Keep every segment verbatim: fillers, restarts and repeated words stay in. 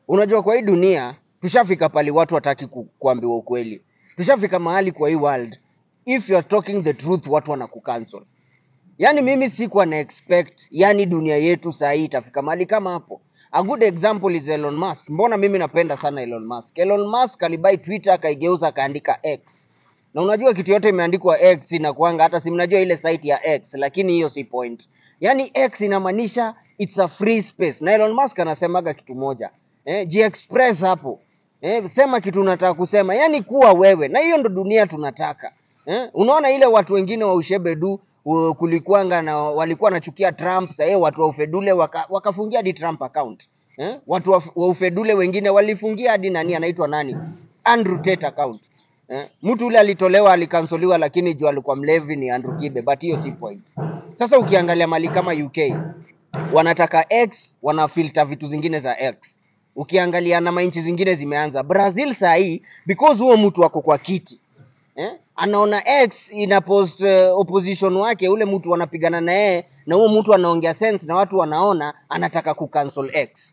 Unajua kwa hii dunia tushafika pali watu wataki ku, kuambiwa ukweli. Tushafika mahali kwa hii world, if you are talking the truth watu wanakucancel. Yani mimi sikuwa na expect yani dunia yetu saa hii itafika mahali kama hapo. A good example is Elon Musk. Mbona mimi napenda sana Elon Musk? Elon Musk alibai Twitter akaigeuza akaandika X. Na unajua kitu yote imeandikwa X inakuanga, hata si mnajua ile site ya X, lakini hiyo si point. Yani X inamaanisha it's a free space. Na Elon Musk anasemaga kitu moja. Eh, G-express hapo. Eh, sema kitu unataka kusema. Yani kuwa wewe. Na hiyo ndo dunia tunataka. Eh, unaona ile watu wengine wa ushebedu kulikuanga na walikuwa nachukia Trump, sasa watu wa ufedule waka, wakafungia hadi Trump account. Eh? Watu wa, wa ufedule wengine walifungia hadi nani anaitwa nani? Andrew Tate account. Eh? Mtu ule alitolewa alikansoliwa, lakini juu alikuwa mlevi ni Andrew Kibe, but hiyo si point. Sasa ukiangalia mali kama U K wanataka X, wanafilter vitu zingine za X. Ukiangalia na manchi zingine zimeanza. Brazil saa hii because huo mtu wako kwa kiti. Eh? Anaona X ina post uh, opposition wake, ule mtu wanapigana na yeye na huo mtu anaongea sense na watu wanaona anataka kucancel X.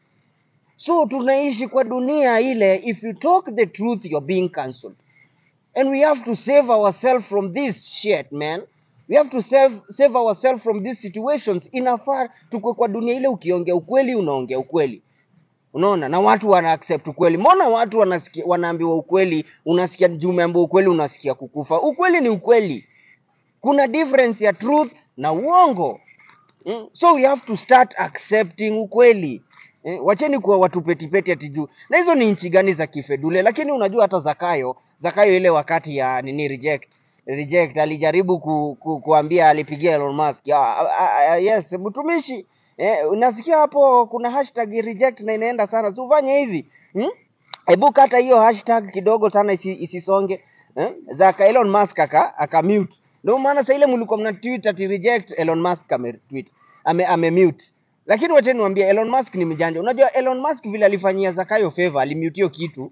So tunaishi kwa dunia ile, if you talk the truth you're being cancelled. And we have to save ourselves from this shit, man. We have to save save ourselves from these situations. Inafaa tukwe kwa dunia ile ukiongea ukweli unaongea ukweli. Unaona, na watu wana accept ukweli. Mbona watu wanasikia wanaambiwa ukweli, unasikia umeambiwa ukweli unasikia kukufa. Ukweli ni ukweli. Kuna difference ya truth na uongo. Mm? So we have to start accepting ukweli. Eh, wacheni kuwa watu petipeti ati juu. Na hizo ni nchi gani za kifedule? Lakini unajua hata Zakayo, Zakayo ile wakati ya nini reject, reject alijaribu ku, ku, kuambia alipigia Elon Musk. Ya, uh, uh, yes, mtumishi. Eh, unasikia hapo kuna hashtag reject na inaenda sana. Tufanye hivi. Hmm? Hebu kata hiyo hashtag kidogo sana isi, isisonge. Eh? Zaka Elon Musk aka aka mute. Ndio maana sasa ile mlikuwa mna tweet ati reject, Elon Musk ame tweet. Ame ame mute. Lakini wacha niwaambie Elon Musk ni mjanja. Unajua Elon Musk vile alifanyia Zakayo favor, alimute hiyo kitu.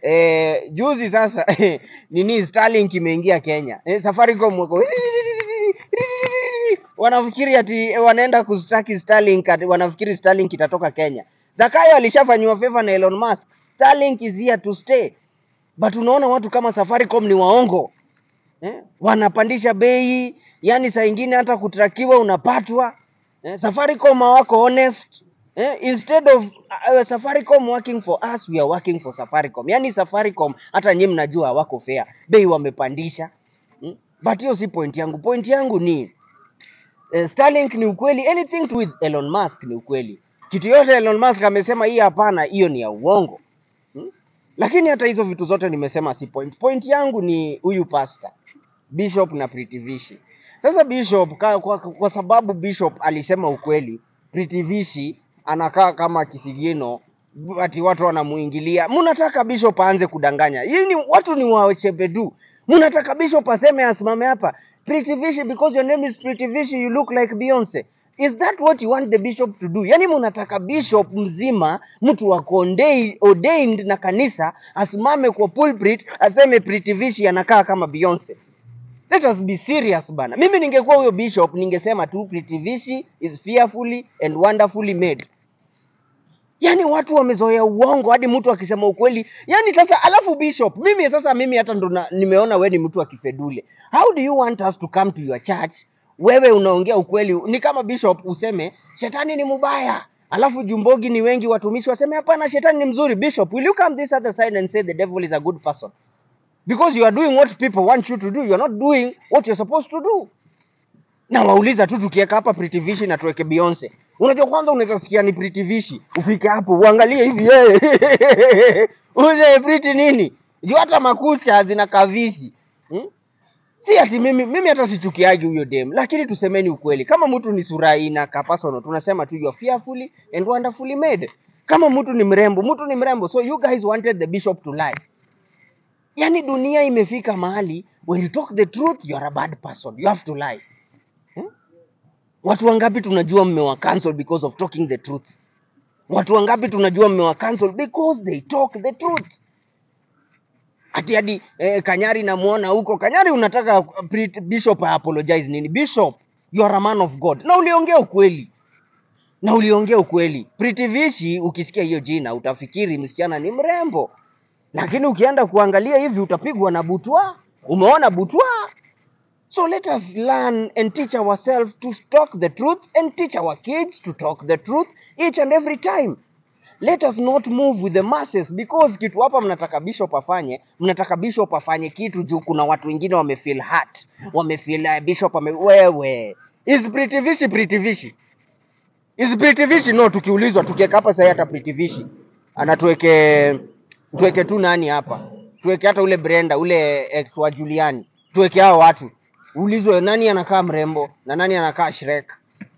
Eh, juzi sasa nini Starlink imeingia Kenya. Eh, Safaricom wako wanafikiri ati wanaenda kustaki Starlink, ati wanafikiri Starlink itatoka Kenya. Zakayo alishafanywa favor na Elon Musk. Starlink is here to stay. But unaona watu kama Safaricom ni waongo. Eh? Wanapandisha bei, yani saa nyingine hata kutrakiwa unapatwa. Eh? Safaricom wako honest. Eh? Instead of uh, Safaricom working for us, we are working for Safaricom. Yani Safaricom hata nyinyi mnajua wako fair. Bei wamepandisha. Hmm? But hiyo si point yangu. Point yangu ni uh, Starlink ni ukweli, anything to with Elon Musk ni ukweli. Kitu yote Elon Musk amesema hii hapana, hiyo ni ya uongo. Hmm? Lakini hata hizo vitu zote nimesema si point. Point yangu ni huyu pastor, Bishop na Pretty Vishi. Sasa Bishop kwa, kwa, kwa sababu Bishop alisema ukweli, Pretty Vishi anakaa kama kisigino ati watu wanamuingilia. Mnataka Bishop aanze kudanganya. Hii ni watu ni wachebedu. Mnataka Bishop aseme asimame hapa, Pretty Vishi, because your name is Pretty Vishi you look like Beyonce. Is that what you want the bishop to do? Yani mnataka bishop mzima, mtu wa ordained na kanisa, asimame kwa pulpit aseme Pretty Vishi anakaa kama Beyonce. Let us be serious bana. Mimi ningekuwa huyo bishop ningesema tu Pretty Vishi is fearfully and wonderfully made. Yani watu wamezoea uongo hadi mtu akisema ukweli. Yani sasa alafu bishop, mimi sasa mimi hata ndo nimeona wewe ni mtu wa kifedule. How do you want us to come to your church? Wewe unaongea ukweli, ni kama bishop useme shetani ni mbaya, alafu Jumbogi ni wengi watumishi waseme hapana shetani ni mzuri. Bishop, will you come this other side and say the devil is a good person? Because you are doing what people want you to do, you are not doing what you're supposed to do. Na wauliza tu tukieka hapa Pretty Vishi na tuweke Beyonce. Unajua kwanza unaweza sikia ni Pretty Vishi, ufike hapo uangalie hivi yeye. Uje Pretty nini? Juu hata makucha zina kavisi. Hmm? Si ati mimi mimi hata sichukiaje huyo dem, lakini tusemeni ukweli. Kama mtu ni surai na kapasono, tunasema tu you are fearfully and wonderfully made. Kama mtu ni mrembo, mtu ni mrembo. So you guys wanted the bishop to lie. Yani dunia imefika mahali when you talk the truth you are a bad person. You have to lie. Hmm? Watu wangapi tunajua mmewa cancel because of talking the truth? Watu wangapi tunajua mmewa cancel because they talk the truth? Ati hadi eh, Kanyari namuona huko. Kanyari unataka bishop apologize nini? Bishop, you are a man of God. Na uliongea ukweli. na uliongea ukweli. Pretty Vishi ukisikia hiyo jina utafikiri msichana ni mrembo. Lakini ukienda kuangalia hivi utapigwa na butwa. Umeona butwa? So let us learn and teach ourselves to talk the truth and teach our kids to talk the truth each and every time. Let us not move with the masses because kitu hapa mnataka Bishop afanye, mnataka Bishop afanye kitu juu kuna watu wengine wamefeel hurt. Wamefeel uh, Bishop ame wewe. Is Pretty Vishi Pretty Vishi? Is Pretty Vishi? No, tukiulizwa tukiweka hapa sasa hata Pretty Vishi. Anatuweke tuweke tu nani hapa? Tuweke hata ule Brenda, ule ex wa Juliani. Tuweke hao watu. Ulizwe nani anakaa mrembo na nani anakaa Shrek.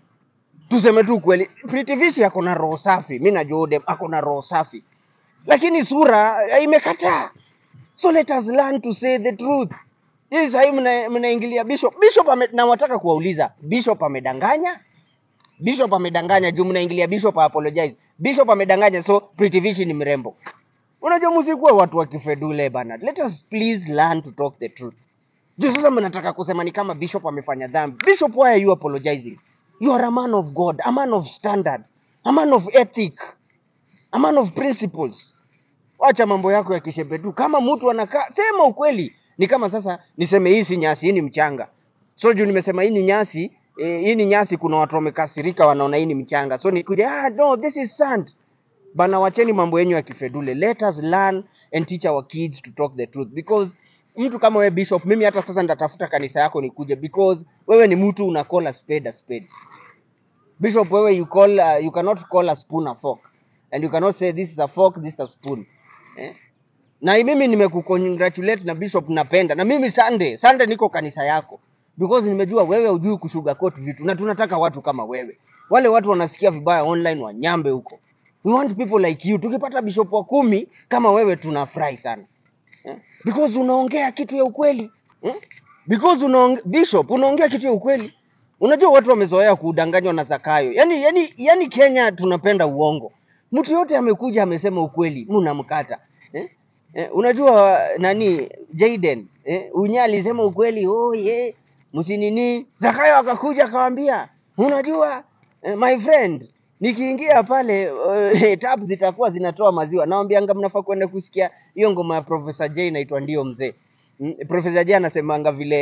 Tuseme tu kweli, Pretty Vishi ako na roho safi. Mimi najua Odem ako na roho safi. Lakini sura imekataa. So let us learn to say the truth. Hii sasa mna mnaingilia Bishop. Bishop ame, na wataka kuwauliza, Bishop amedanganya? Bishop amedanganya juu mnaingilia Bishop apologize. Bishop amedanganya so Pretty Vishi ni mrembo. Unajua msikuwe watu wa kifedule bana. Let us please learn to talk the truth. Juu sasa mnataka kusema ni kama Bishop amefanya dhambi. Bishop, why are you apologizing? You are a man of God, a man of standard, a man of ethic, a man of principles. Wacha mambo yako ya kishebedu. Kama mtu anakaa, sema ukweli. Ni kama sasa niseme hii si nyasi, hii ni mchanga. So juu nimesema hii ni nyasi, eh, hii ni nyasi, kuna watu wamekasirika wanaona hii ni mchanga. So nikuja, ah no, this is sand. Bana, wacheni mambo yenu ya kifedule. Let us learn and teach our kids to talk the truth because mtu kama wewe Bishop, mimi hata sasa nitatafuta kanisa yako nikuje because wewe ni mtu una call a spade a spade. Bishop, wewe you call uh, you cannot call a spoon a fork and you cannot say this is a fork, this is a spoon. Eh? Na mimi nimekukongratulate na Bishop, napenda. Na mimi Sunday, Sunday niko kanisa yako because nimejua wewe hujui kusugarcoat vitu na tunataka watu kama wewe. Wale watu wanasikia vibaya online wanyambe huko. We want people like you. Tukipata Bishop wa kumi kama wewe tunafurahi sana. Eh? Because unaongea kitu ya ukweli. Eh? Because unaongea Bishop unaongea kitu ya ukweli. Unajua watu wamezoea kudanganywa na Zakayo. Yaani yani yani Kenya tunapenda uongo. Mtu yote amekuja amesema ukweli, mnamkata. Eh? Eh, unajua nani Jaden, eh, Unya alisema ukweli, oh yeah, msinini. Zakayo akakuja akamwambia, unajua eh, my friend, nikiingia pale uh, tap zitakuwa zinatoa maziwa. Naambianga mnafaa kwenda kusikia hiyo ngoma ya Professor J inaitwa Ndio Mzee. Mm, Professor J anasemanga vile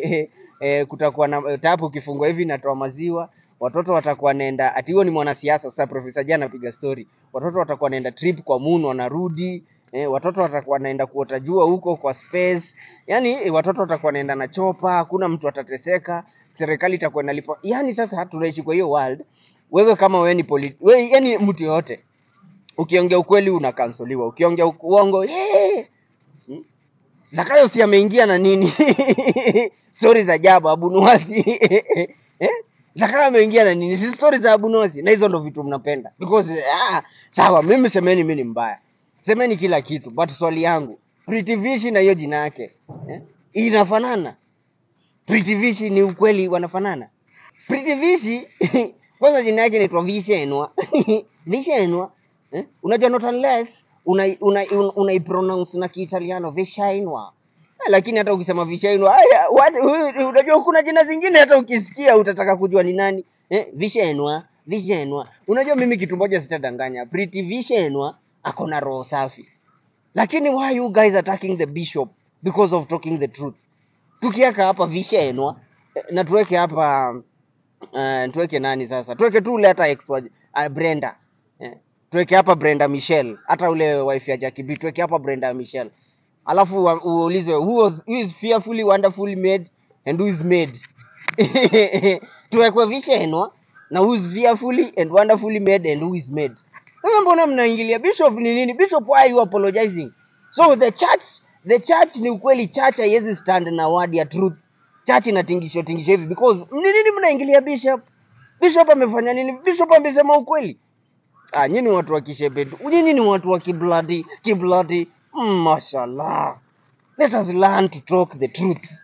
eh, kutakuwa na tap ukifungwa hivi inatoa maziwa, watoto watakuwa nenda, ati huo ni mwanasiasa. Sasa Professor J anapiga story, watoto watakuwa nenda trip kwa moon wanarudi. Eh, watoto watakuwa naenda kuota jua huko kwa space. Yaani eh, watoto watakuwa naenda na chopa, hakuna mtu atateseka, serikali itakuwa inalipa. Yaani sasa tunaishi kwa hiyo world. Wewe kama wewe ni politi, wewe yani mtu yote ukiongea ukweli unakansoliwa, ukiongea uongo eh. Hmm? Zakayo si ameingia na nini? Stories za ajabu Abunuwasi. Eh? Zakayo ameingia na nini? Si stories za Abunuwasi. Na hizo ndo vitu mnapenda. Because ah, sawa mimi semeni mimi ni mbaya. Semeni kila kitu, but swali yangu, Pretty Vishi na hiyo jina yake, eh? Inafanana? Pretty Vishi ni ukweli wanafanana? Pretty Vishi kwanza jina yake inaitwa Vishenwa. Vishenwa, eh? Unajua not unless una una, una, una pronounce na Kiitaliano Vishenwa. Lakini hata ukisema Vishenwa, haya unajua kuna jina zingine hata ukisikia utataka kujua ni nani, eh? Vishenwa, Vishenwa. Unajua mimi kitu moja sitadanganya, Pretty Vishenwa ako na roho safi. Lakini why you guys attacking the Bishop because of talking the truth? Tukiaka hapa Vishenwa na tuweke hapa uh, tuweke nani sasa? Tuweke tu ule hata ex uh, Brenda. Eh, tuweke hapa Brenda Michelle, hata ule wife ya Jackie B, tuweke hapa Brenda Michelle. Alafu uulizwe who was who is fearfully wonderfully made and who is made. Tuweke Vishenwa na who is fearfully and wonderfully made and who is made. Sasa mbona mnaingilia Bishop ni nini? Bishop, why are you apologizing? So the church, the church ni ukweli, church haiwezi stand na word ya truth. Church inatingisho tingisho hivi because ni nini mnaingilia Bishop? Bishop amefanya nini? Bishop amesema ukweli. Ah, nyinyi watu wa kishebedu. Nyinyi ni watu wa kibladi, kibladi. Mm, mashallah. Let us learn to talk the truth.